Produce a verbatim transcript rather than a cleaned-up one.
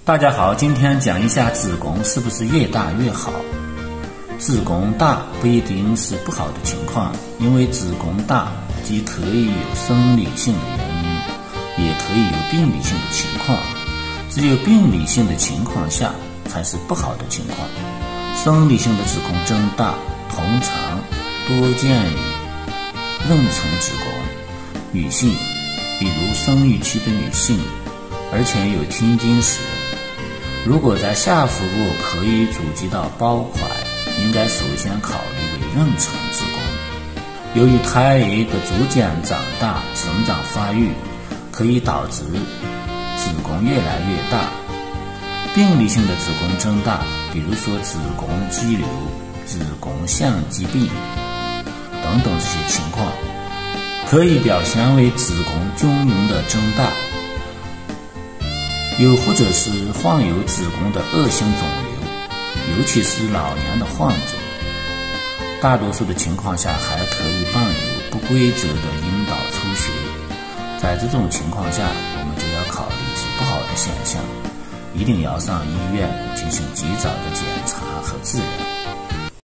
大家好，今天讲一下子宫是不是越大越好。子宫大不一定是不好的情况，因为子宫大既可以有生理性的原因，也可以有病理性的情况。只有病理性的情况下才是不好的情况。生理性的子宫增大通常多见于妊娠子宫女性，比如生育期的女性，而且有停经时。如果在下腹部可以阻击到包块，应该首先考虑为妊娠子宫。由于胎儿的逐渐长大、生长发育，可以导致子宫越来越大。病理性的子宫增大，比如说子宫肌瘤、子宫腺疾病等等这些情况，可以表现为子宫均匀的增大，又或者是患有子宫的恶性肿瘤，尤其是老年的患者。大多数的情况下还可以伴有不规则的阴道出血，在这种情况下我们就要考虑是不好的现象，一定要上医院进行及早的检查和治疗。